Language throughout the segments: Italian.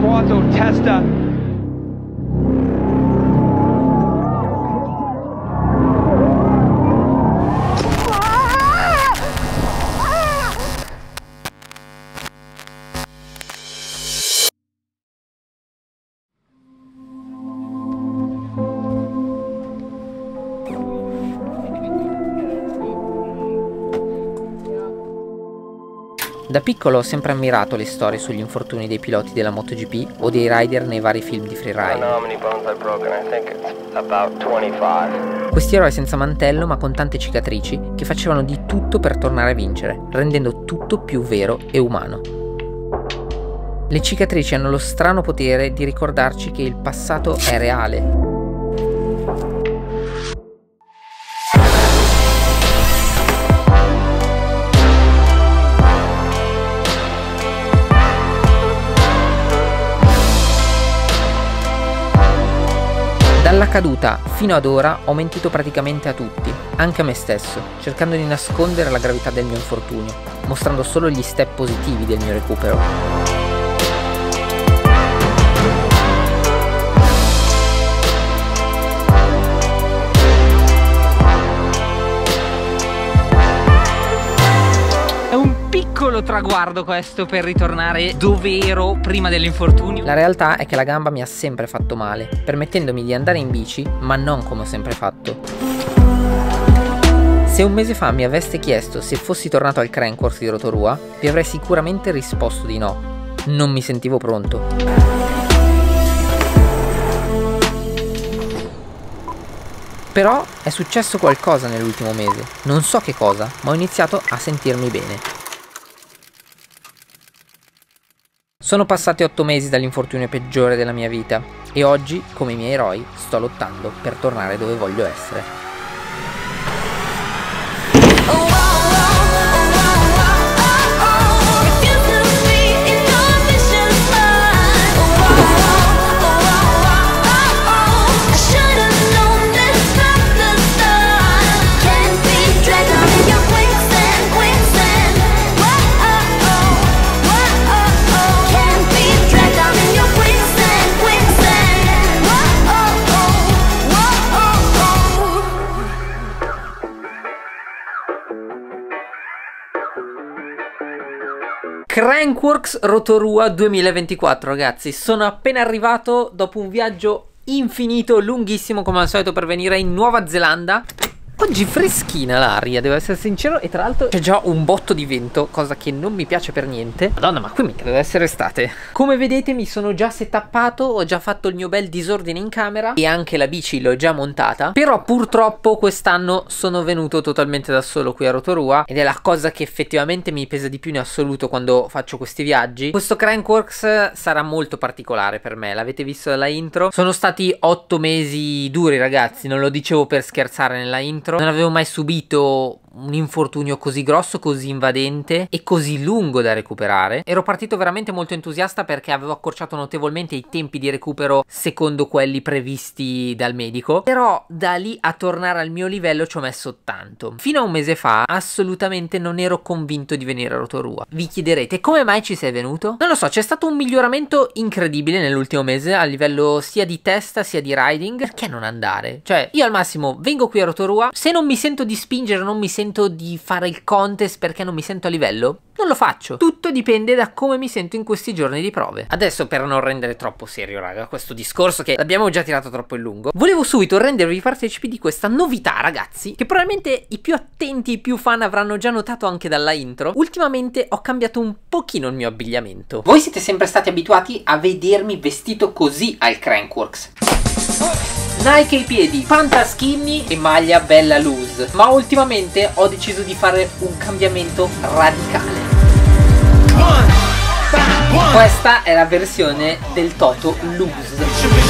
Quattro Testa. Da piccolo ho sempre ammirato le storie sugli infortuni dei piloti della MotoGP o dei rider nei vari film di freeride. Questi eroi senza mantello ma con tante cicatrici che facevano di tutto per tornare a vincere, rendendo tutto più vero e umano. Le cicatrici hanno lo strano potere di ricordarci che il passato è reale. Dalla caduta fino ad ora ho mentito praticamente a tutti, anche a me stesso, cercando di nascondere la gravità del mio infortunio, mostrando solo gli step positivi del mio recupero. Piccolo traguardo questo per ritornare dove ero prima dell'infortunio. La realtà è che la gamba mi ha sempre fatto male, permettendomi di andare in bici, ma non come ho sempre fatto. Se un mese fa mi aveste chiesto se fossi tornato al Crankworx di Rotorua, vi avrei sicuramente risposto di no. Non mi sentivo pronto. Però è successo qualcosa nell'ultimo mese. Non so che cosa, ma ho iniziato a sentirmi bene. Sono passati 8 mesi dall'infortunio peggiore della mia vita e oggi, come i miei eroi, sto lottando per tornare dove voglio essere. Crankworx Rotorua 2024, ragazzi, sono appena arrivato dopo un viaggio infinito, lunghissimo come al solito per venire in Nuova Zelanda. Oggi freschina l'aria, devo essere sincero, e tra l'altro c'è già un botto di vento, cosa che non mi piace per niente. Madonna, ma qui mica deve essere estate. Come vedete mi sono già setappato, ho già fatto il mio bel disordine in camera e anche la bici l'ho già montata. Però purtroppo quest'anno sono venuto totalmente da solo qui a Rotorua ed è la cosa che effettivamente mi pesa di più in assoluto quando faccio questi viaggi. Questo Crankworx sarà molto particolare per me, l'avete visto dalla intro. Sono stati 8 mesi duri, ragazzi, non lo dicevo per scherzare nella intro. Non avevo mai subito un infortunio così grosso, così invadente e così lungo da recuperare. Ero partito veramente molto entusiasta perché avevo accorciato notevolmente i tempi di recupero secondo quelli previsti dal medico, però da lì a tornare al mio livello ci ho messo tanto. Fino a un mese fa assolutamente non ero convinto di venire a Rotorua. Vi chiederete come mai ci sei venuto? Non lo so, c'è stato un miglioramento incredibile nell'ultimo mese a livello sia di testa sia di riding. Perché non andare? Cioè io al massimo vengo qui a Rotorua, se non mi sento di spingere, non mi sento di fare il contest perché non mi sento a livello, non lo faccio. Tutto dipende da come mi sento in questi giorni di prove. Adesso, per non rendere troppo serio, raga, questo discorso che l'abbiamo già tirato troppo in lungo, volevo subito rendervi partecipi di questa novità, ragazzi, che probabilmente i più attenti, i più fan avranno già notato anche dalla intro. Ultimamente ho cambiato un pochino il mio abbigliamento. Voi siete sempre stati abituati a vedermi vestito così al Crankworx. Nike ai piedi, panta skinny e maglia bella loose. Ma ultimamente ho deciso di fare un cambiamento radicale. Questa è la versione del Toto loose.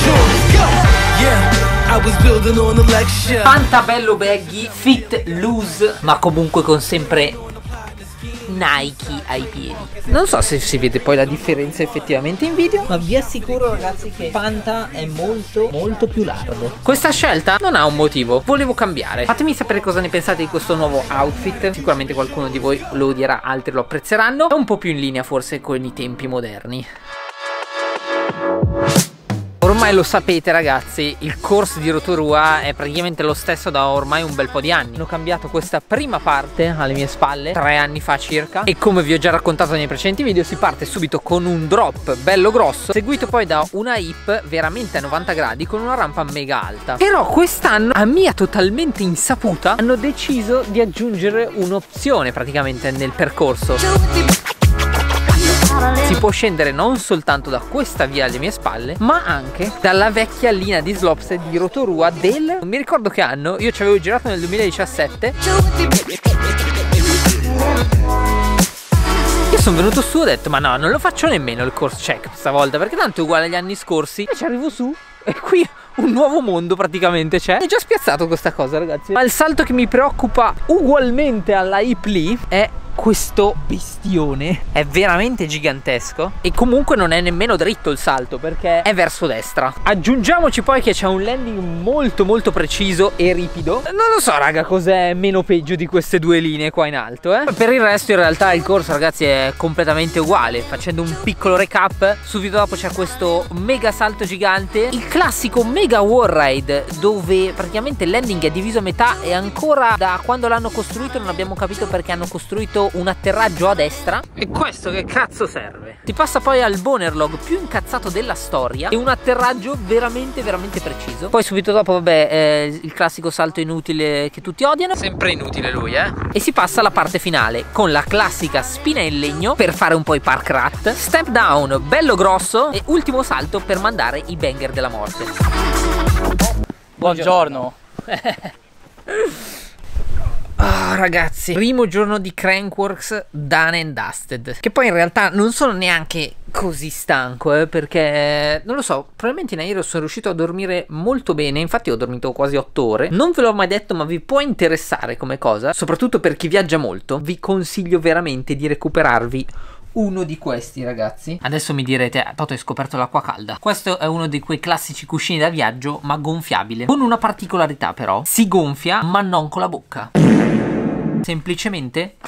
Panta bello baggy, fit loose, ma comunque con sempre Nike ai piedi. Non so se si vede poi la differenza effettivamente in video, ma vi assicuro, ragazzi, che Panta è molto più largo. Questa scelta non ha un motivo, volevo cambiare. Fatemi sapere cosa ne pensate di questo nuovo outfit. Sicuramente qualcuno di voi lo odierà, altri lo apprezzeranno. È un po' più in linea forse con i tempi moderni. Ormai lo sapete ragazzi, il corso di Rotorua è praticamente lo stesso da ormai un bel po' di anni. Ho cambiato questa prima parte alle mie spalle 3 anni fa circa, e come vi ho già raccontato nei precedenti video si parte subito con un drop bello grosso, seguito poi da una hip veramente a 90 gradi con una rampa mega alta. Però quest'anno, a mia totalmente insaputa, hanno deciso di aggiungere un'opzione praticamente nel percorso. Si può scendere non soltanto da questa via alle mie spalle, ma anche dalla vecchia linea di slopestyle di Rotorua del... non mi ricordo che anno, io ci avevo girato nel 2017. Io sono venuto su e ho detto ma no, non lo faccio nemmeno il course check stavolta, perché tanto è uguale agli anni scorsi. E ci arrivo su e qui un nuovo mondo praticamente c'è. È già spiazzato questa cosa ragazzi. Ma il salto che mi preoccupa ugualmente alla hip lì è questo bestione. È veramente gigantesco e comunque non è nemmeno dritto il salto perché è verso destra. Aggiungiamoci poi che c'è un landing molto preciso e ripido. Non lo so raga cos'è meno peggio di queste due linee qua in alto Per il resto in realtà il corso ragazzi è completamente uguale. Facendo un piccolo recap, subito dopo c'è questo mega salto gigante, il classico mega wall ride dove praticamente il landing è diviso a metà e ancora da quando l'hanno costruito non abbiamo capito perché hanno costruito un atterraggio a destra. E questo che cazzo serve? Ti passa poi al bonerlog più incazzato della storia e un atterraggio veramente preciso. Poi subito dopo vabbè il classico salto inutile che tutti odiano, sempre inutile lui e si passa alla parte finale con la classica spina in legno per fare un po' i park rat, step down bello grosso e ultimo salto per mandare i banger della morte. Buongiorno. Oh, ragazzi, primo giorno di Crankworx done and dusted. Che poi in realtà non sono neanche così stanco perché non lo so, probabilmente in aereo sono riuscito a dormire molto bene. Infatti ho dormito quasi 8 ore. Non ve l'ho mai detto ma vi può interessare come cosa, soprattutto per chi viaggia molto. Vi consiglio veramente di recuperarvi uno di questi ragazzi. Adesso mi direte Toto hai scoperto l'acqua calda. Questo è uno di quei classici cuscini da viaggio ma gonfiabile, con una particolarità però: si gonfia ma non con la bocca, semplicemente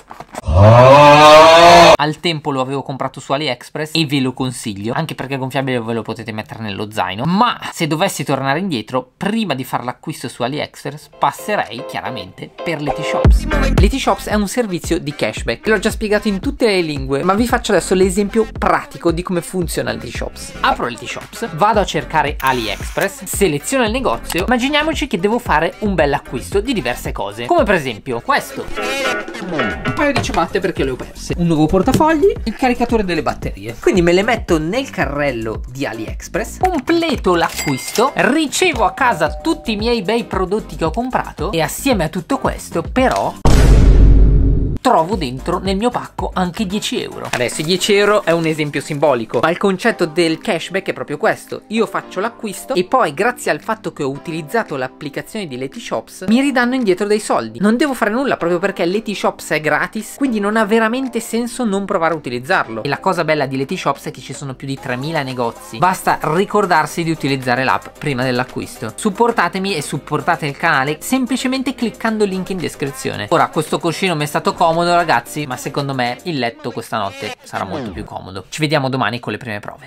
al tempo lo avevo comprato su AliExpress e ve lo consiglio, anche perché è gonfiabile, ve lo potete mettere nello zaino. Ma se dovessi tornare indietro, prima di fare l'acquisto su AliExpress passerei chiaramente per Letyshops. Letyshops è un servizio di cashback, l'ho già spiegato in tutte le lingue, ma vi faccio adesso l'esempio pratico di come funziona Letyshops. Apro Letyshops, vado a cercare AliExpress, seleziono il negozio, immaginiamoci che devo fare un bel acquisto di diverse cose, come per esempio questo, un paio di ciabatte perché le ho perse, un nuovo portafogli, il caricatore delle batterie. Quindi me le metto nel carrello di AliExpress, completo l'acquisto, ricevo a casa tutti i miei bei prodotti che ho comprato e assieme a tutto questo però trovo dentro nel mio pacco anche 10 euro. Adesso i 10 euro è un esempio simbolico, ma il concetto del cashback è proprio questo: io faccio l'acquisto e poi grazie al fatto che ho utilizzato l'applicazione di Letyshops mi ridanno indietro dei soldi. Non devo fare nulla proprio perché Letyshops è gratis, quindi non ha veramente senso non provare a utilizzarlo. E la cosa bella di Letyshops è che ci sono più di 3000 negozi, basta ricordarsi di utilizzare l'app prima dell'acquisto. Supportatemi e supportate il canale semplicemente cliccando il link in descrizione. Ora questo cuscino mi è stato comodo ragazzi, ma secondo me il letto questa notte sarà molto più comodo. Ci vediamo domani con le prime prove.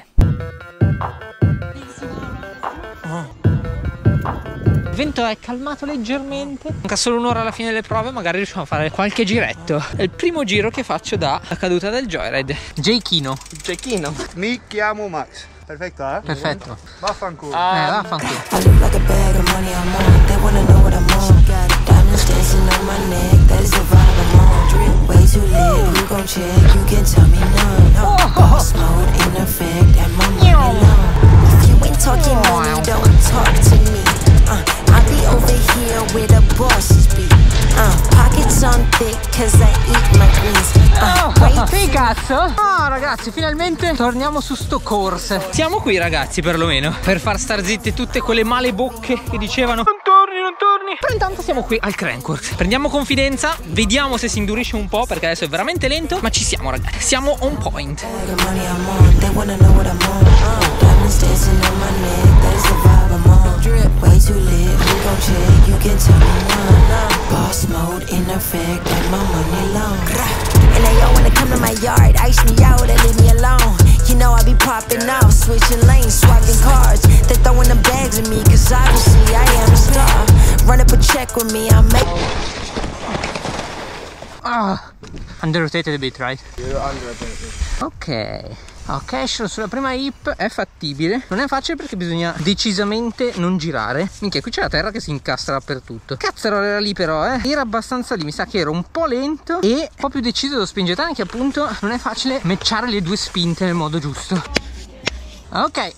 Il vento è calmato leggermente, manca solo un'ora alla fine delle prove, magari riusciamo a fare qualche giretto. È il primo giro che faccio da caduta del joyride. Jaychino. Mi chiamo Max. Perfetto, eh? Perfetto. Vaffanculo. Vaffanculo. Che cazzo? Oh ragazzi, finalmente torniamo su sto course. Siamo qui ragazzi perlomeno per far star zitte tutte quelle male bocche che dicevano non torni. Però intanto siamo qui al Crankworx. Prendiamo confidenza, vediamo se si indurisce un po', perché adesso è veramente lento, ma ci siamo ragazzi, siamo on point. And they all wanna come to my yard, ice me out and leave me alone. You know I be popping off, switching lanes, swapping cars. They throwing them bags at me, cause obviously I am a star. Run up a check with me, I'll make... Under-rotated a bit, right? You're under-rotated. Ok. Cash sulla prima hip è fattibile. Non è facile perché bisogna decisamente non girare. Minchia, qui c'è la terra che si incastra dappertutto. Cazzo, era lì però, era abbastanza lì. Mi sa che ero un po' lento e un po' più deciso dello spingetane, che appunto non è facile matchare le due spinte nel modo giusto. Ok.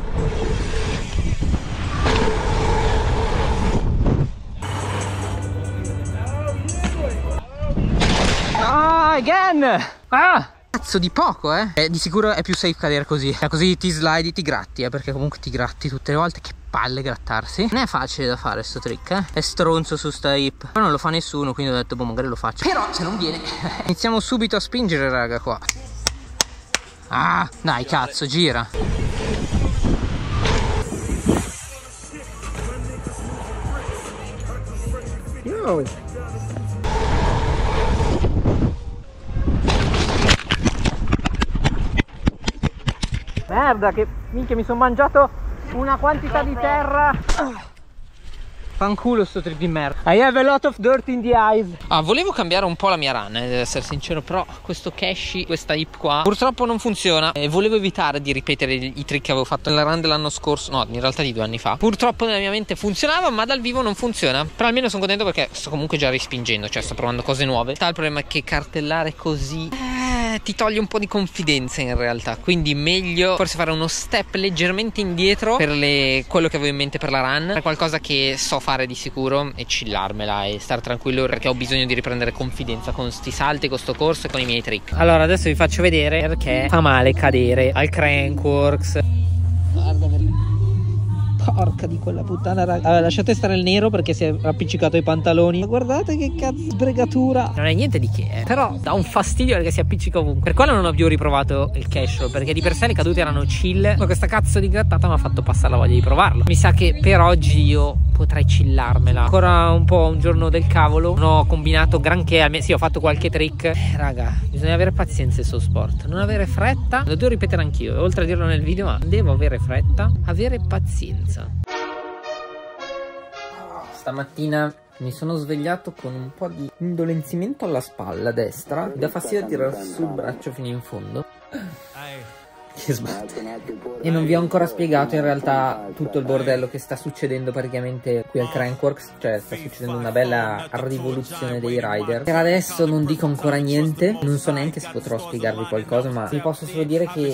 Again! Cazzo di poco, di sicuro è più safe cadere così. Così ti slidi, ti gratti, perché comunque ti gratti tutte le volte. Che palle grattarsi. Non è facile da fare sto trick, È stronzo su sta hip. Però non lo fa nessuno, quindi ho detto, boh, magari lo faccio. Però se non viene iniziamo subito a spingere, raga, qua. Dai, cazzo, gira. Yo. Merda, che minchia, mi sono mangiato una quantità di terra. Fanculo sto trip di merda. I have a lot of dirt in the eyes. Volevo cambiare un po' la mia run, devo essere sincero, però questo cash, questa hip qua, purtroppo non funziona. E volevo evitare di ripetere i trick che avevo fatto nella run dell'anno scorso. No, in realtà di 2 anni fa. Purtroppo nella mia mente funzionava, ma dal vivo non funziona. Però almeno sono contento perché sto comunque già rispingendo, cioè sto provando cose nuove. Il problema è che cartellare così ti toglie un po' di confidenza in realtà. Quindi meglio forse fare uno step leggermente indietro per quello che avevo in mente per la run, per qualcosa che so fare di sicuro e chillarmela e stare tranquillo, perché ho bisogno di riprendere confidenza con sti salti, con sto corso e con i miei trick. Allora adesso vi faccio vedere perché fa male cadere al Crankworx. Guarda, porca di quella puttana, raga. Lasciate stare il nero perché si è appiccicato ai pantaloni. Ma guardate che cazzo sbregatura. Non è niente di che, però dà un fastidio perché si appiccica ovunque. Per quello non ho più riprovato il cash, perché di per sé le cadute erano chill, ma questa cazzo di grattata mi ha fatto passare la voglia di provarlo. Mi sa che per oggi io potrei chillarmela ancora un po', un giorno del cavolo. Non ho combinato granché, sì, ho fatto qualche trick. Raga, bisogna avere pazienza in questo sport, non avere fretta. Lo devo ripetere anch'io, oltre a dirlo nel video, ma devo avere fretta, avere pazienza. Stamattina mi sono svegliato con un po' di indolenzimento alla spalla destra. Mi dà fastidio tirare sul braccio fino in fondo. Che sbatte. E non vi ho ancora spiegato in realtà tutto il bordello che sta succedendo praticamente qui al Crankworx. Cioè sta succedendo una bella rivoluzione dei rider. Per adesso non dico ancora niente, non so neanche se potrò spiegarvi qualcosa, ma vi posso solo dire che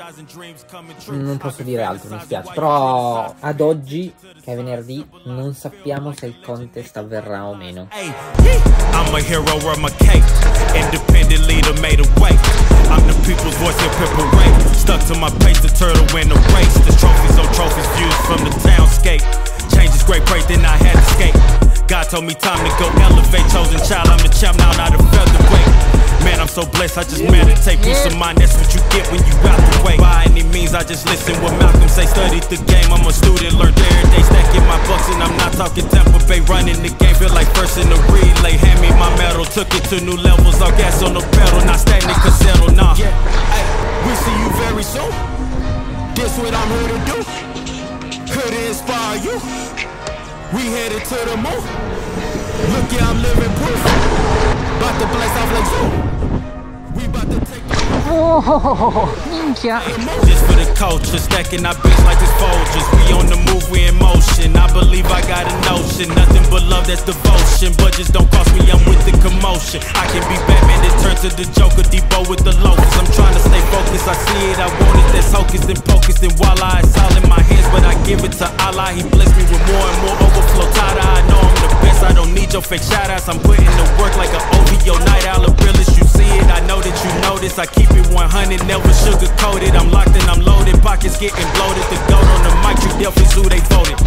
non posso dire altro, mi spiace. Però ad oggi, che è venerdì, non sappiamo se il contest avverrà o meno. I'm a hero, wear my cape. Independent leader made a way. I'm the people's voice in preparation. Stuck to my pace, the turtle win the race. There's trophies on trophies views from the townscape. Change is great praise, then I had to escape. God told me time to go elevate. Chosen child, I'm the champ now, not a featherweight. Man, I'm so blessed, I just meditate. Peace of mind, that's what you get when you out the way. By any means, I just listen what Malcolm say. Studied the game, I'm a student, learned every day. Stacking my bucks and I'm not talking Tampa Bay. Running the game, feel like first in the relay. Hand me my medal, took it to new levels. All gas on the pedal, not stagnant, cause settle, nah. Yeah. Hey, we see you very soon. This what I'm here to do. Could inspire you. We headed to the moon. Look, yeah, I'm living proof. About to bless off like you. We about to take. Oh, minchia. Just for the culture, stacking our beats like it's Folgers. We on the move, we in motion. I believe I got a notion. Nothing but love, that's devotion. Budgets don't cost me, I'm with the commotion. I can be Batman, then turn to the Joker. Debo with the locusts. I'm trying to stay focused. I see it, I want it. That's hocus and pocus. And voila, it's all in my hands, but I give it to Allah. He blessed me with more and more overflow. Tada, I know I'm the best. I don't need your fake shout outs. I'm putting the work like an OVO night owl. The realest you see it. I know that you notice. I keep it 100, never sugar-coated. I'm locked and I'm loaded. Pockets getting bloated. The goat on the mic, you definitely who they voted.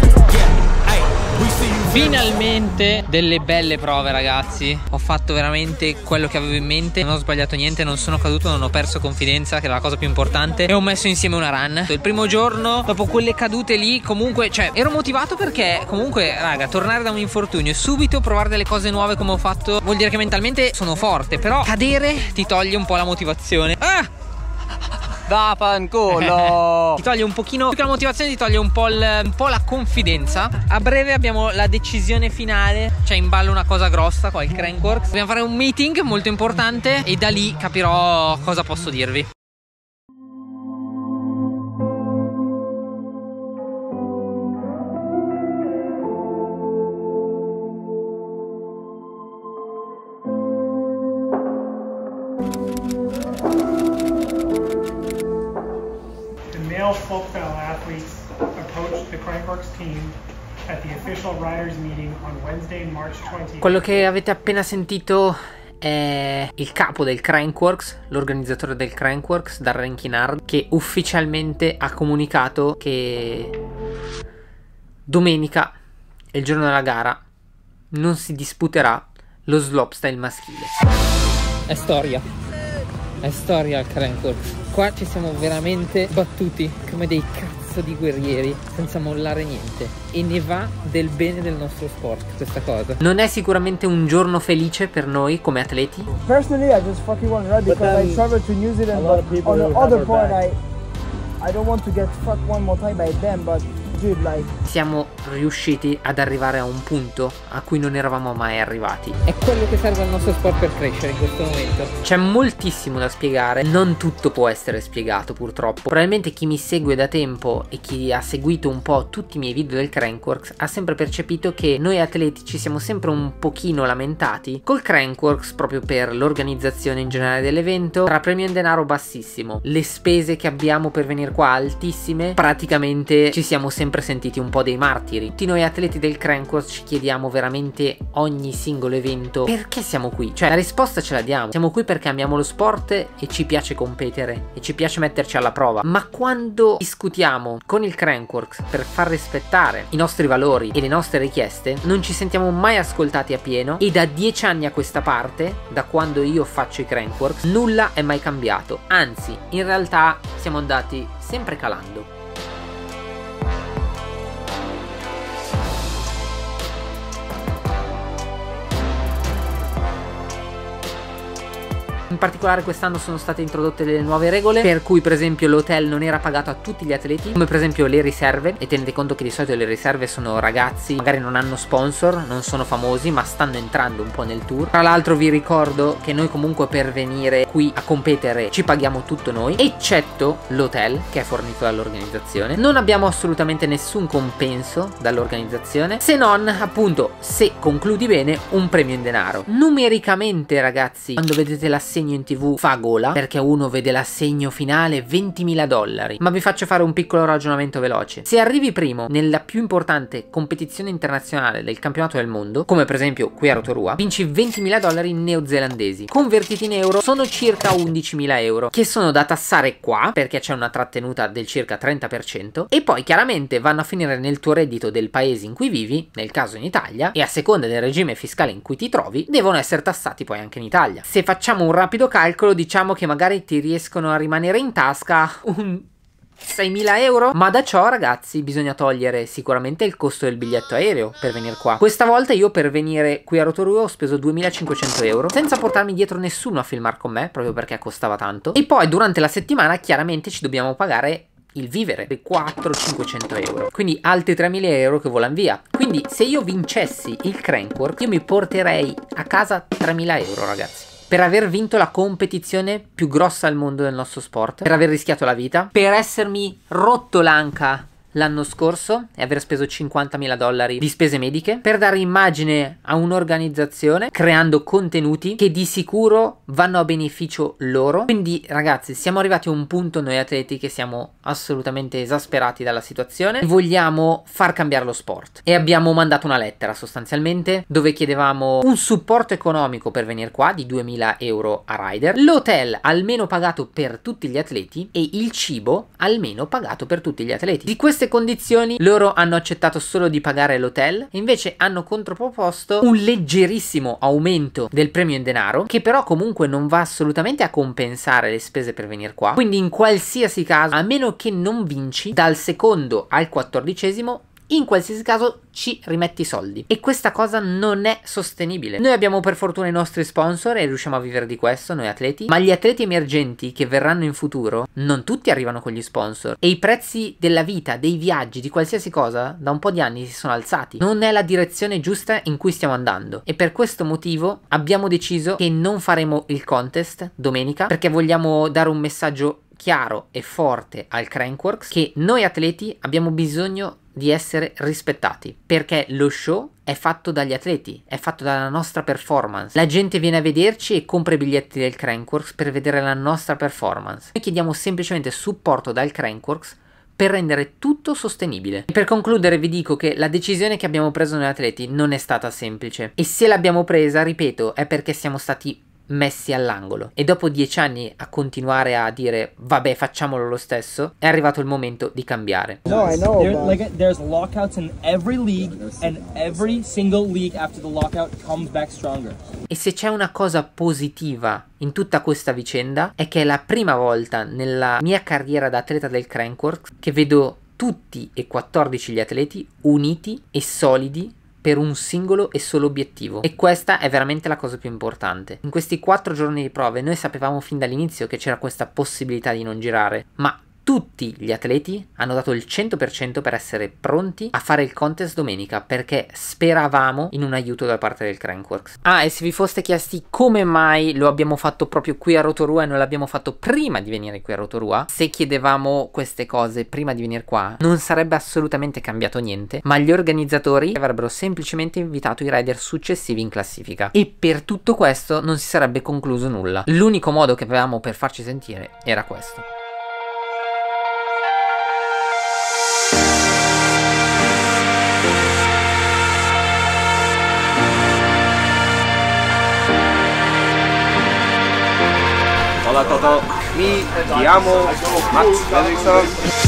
Finalmente delle belle prove, ragazzi. Ho fatto veramente quello che avevo in mente. Non ho sbagliato niente, non sono caduto, non ho perso confidenza, che era la cosa più importante. E ho messo insieme una run. Il primo giorno, dopo quelle cadute lì, comunque, cioè, ero motivato perché comunque, raga, tornare da un infortunio e subito provare delle cose nuove come ho fatto vuol dire che mentalmente sono forte. Però cadere ti toglie un po' la motivazione. Vaffanculo! Ti toglie un pochino, più che la motivazione, ti toglie un po' la confidenza. A breve abbiamo la decisione finale, c'è in ballo una cosa grossa qua, il Crankworx. Dobbiamo fare un meeting molto importante e da lì capirò cosa posso dirvi. Male folkstyle athletes approached the Crankworx team at the official riders meeting on Wednesday, March 20. Quello che avete appena sentito è il capo del Crankworx, l'organizzatore del Crankworx, Darren Kinard, che ufficialmente ha comunicato che domenica, il giorno della gara, non si disputerà lo slopestyle maschile. È storia il Crankworx. Qua ci siamo veramente battuti come dei cazzo di guerrieri senza mollare niente, e ne va del bene del nostro sport questa cosa. Non è sicuramente un giorno felice per noi come atleti. Personally, I just fucking want to ride because I traveled to New Zealand, but on the other point, I don't want to get fucked one more time by them, but dude, like, siamo riusciti ad arrivare a un punto a cui non eravamo mai arrivati. È quello che serve al nostro sport per crescere in questo momento. C'è moltissimo da spiegare, non tutto può essere spiegato purtroppo. Probabilmente chi mi segue da tempo e chi ha seguito un po' tutti i miei video del Crankworx ha sempre percepito che noi atleti ci siamo sempre un pochino lamentati col Crankworx proprio per l'organizzazione in generale dell'evento, tra premio in denaro bassissimo, le spese che abbiamo per venire qua altissime. Praticamente ci siamo sempre sentiti un po' dei martiri. Tutti noi atleti del Crankworx ci chiediamo veramente ogni singolo evento perché siamo qui. Cioè la risposta ce la diamo, siamo qui perché amiamo lo sport e ci piace competere e ci piace metterci alla prova. Ma quando discutiamo con il Crankworx per far rispettare i nostri valori e le nostre richieste, non ci sentiamo mai ascoltati a pieno, e da 10 anni a questa parte, da quando io faccio i Crankworx, nulla è mai cambiato. Anzi, in realtà siamo andati sempre calando. In particolare quest'anno sono state introdotte delle nuove regole, per cui per esempio l'hotel non era pagato a tutti gli atleti, come per esempio le riserve, e tenete conto che di solito le riserve sono ragazzi, magari non hanno sponsor, non sono famosi, ma stanno entrando un po' nel tour. Tra l'altro vi ricordo che noi comunque per venire qui a competere ci paghiamo tutto noi, eccetto l'hotel che è fornito dall'organizzazione. Non abbiamo assolutamente nessun compenso dall'organizzazione, se non appunto, se concludi bene, un premio in denaro. Numericamente ragazzi, quando vedete l'assegno in TV fa gola, perché uno vede l'assegno finale $20.000, ma vi faccio fare un piccolo ragionamento veloce. Se arrivi primo nella più importante competizione internazionale del campionato del mondo, come per esempio qui a Rotorua, vinci $20.000 neozelandesi, convertiti in euro sono circa 11.000 euro, che sono da tassare qua perché c'è una trattenuta del circa 30%, e poi chiaramente vanno a finire nel tuo reddito del paese in cui vivi, nel caso in Italia, e a seconda del regime fiscale in cui ti trovi devono essere tassati poi anche in Italia. Se facciamo un rapido calcolo, diciamo che magari ti riescono a rimanere in tasca un 6.000 euro, ma da ciò ragazzi bisogna togliere sicuramente il costo del biglietto aereo per venire qua. Questa volta io per venire qui a Rotorua ho speso 2.500 euro senza portarmi dietro nessuno a filmare con me, proprio perché costava tanto, e poi durante la settimana chiaramente ci dobbiamo pagare il vivere per 400-500 euro, quindi altri 3.000 euro che volano via. Quindi se io vincessi il Crankworx io mi porterei a casa 3.000 euro ragazzi, per aver vinto la competizione più grossa al mondo del nostro sport, per aver rischiato la vita, per essermi rotto l'anca l'anno scorso e aver speso $50.000 di spese mediche, per dare immagine a un'organizzazione creando contenuti che di sicuro vanno a beneficio loro. Quindi ragazzi, siamo arrivati a un punto noi atleti che siamo assolutamente esasperati dalla situazione, vogliamo far cambiare lo sport e abbiamo mandato una lettera sostanzialmente dove chiedevamo un supporto economico per venire qua di 2.000 euro a rider, l'hotel almeno pagato per tutti gli atleti e il cibo almeno pagato per tutti gli atleti. Di queste condizioni loro hanno accettato solo di pagare l'hotel e invece hanno controproposto un leggerissimo aumento del premio in denaro, che però comunque non va assolutamente a compensare le spese per venire qua. Quindi in qualsiasi caso, a meno che non vinci, dal secondo al 14° in qualsiasi caso ci rimetti i soldi. E questa cosa non è sostenibile. Noi abbiamo per fortuna i nostri sponsor e riusciamo a vivere di questo, noi atleti, ma gli atleti emergenti che verranno in futuro, non tutti arrivano con gli sponsor. E i prezzi della vita, dei viaggi, di qualsiasi cosa, da un po' di anni si sono alzati. Non è la direzione giusta in cui stiamo andando. E per questo motivo abbiamo deciso che non faremo il contest domenica, perché vogliamo dare un messaggio chiaro e forte al Crankworx che noi atleti abbiamo bisogno di essere rispettati, perché lo show è fatto dagli atleti, è fatto dalla nostra performance. La gente viene a vederci e compra i biglietti del Crankworx per vedere la nostra performance. Noi chiediamo semplicemente supporto dal Crankworx per rendere tutto sostenibile. E per concludere vi dico che la decisione che abbiamo preso noi atleti non è stata semplice, e se l'abbiamo presa, ripeto, è perché siamo stati messi all'angolo, e dopo 10 anni a continuare a dire vabbè facciamolo lo stesso, è arrivato il momento di cambiare. No, I know. There's lockouts in every league, and every single league after the lockout comes back stronger. E se c'è una cosa positiva in tutta questa vicenda è che è la prima volta nella mia carriera da atleta del Crankworx che vedo tutti e 14 gli atleti uniti e solidi per un singolo e solo obiettivo, e questa è veramente la cosa più importante. In questi 4 giorni di prove noi sapevamo fin dall'inizio che c'era questa possibilità di non girare, ma tutti gli atleti hanno dato il 100% per essere pronti a fare il contest domenica, perché speravamo in un aiuto da parte del Crankworx. Ah, e se vi foste chiesti come mai lo abbiamo fatto proprio qui a Rotorua e non l'abbiamo fatto prima di venire qui a Rotorua, se chiedevamo queste cose prima di venire qua non sarebbe assolutamente cambiato niente, ma gli organizzatori avrebbero semplicemente invitato i rider successivi in classifica, e per tutto questo non si sarebbe concluso nulla. L'unico modo che avevamo per farci sentire era questo. Hola Toto, mi chiamo Max Fredriksson.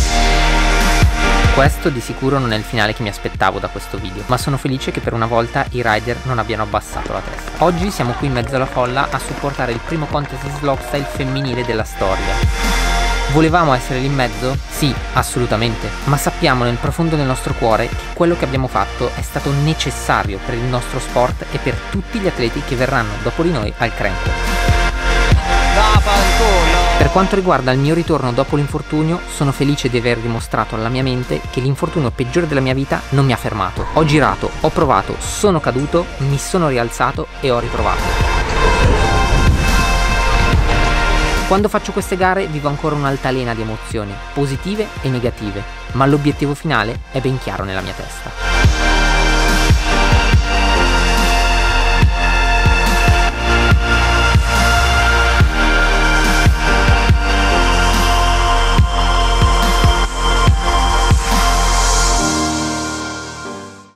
Questo di sicuro non è il finale che mi aspettavo da questo video, ma sono felice che per una volta i rider non abbiano abbassato la testa. Oggi siamo qui in mezzo alla folla a supportare il primo contest di slopestyle femminile della storia. Volevamo essere lì in mezzo? Sì, assolutamente, ma sappiamo nel profondo del nostro cuore che quello che abbiamo fatto è stato necessario per il nostro sport e per tutti gli atleti che verranno dopo di noi al Crankworx. Per quanto riguarda il mio ritorno dopo l'infortunio, sono felice di aver dimostrato alla mia mente che l'infortunio peggiore della mia vita non mi ha fermato. Ho girato, ho provato, sono caduto, mi sono rialzato e ho riprovato. Quando faccio queste gare vivo ancora un'altalena di emozioni, positive e negative, ma l'obiettivo finale è ben chiaro nella mia testa.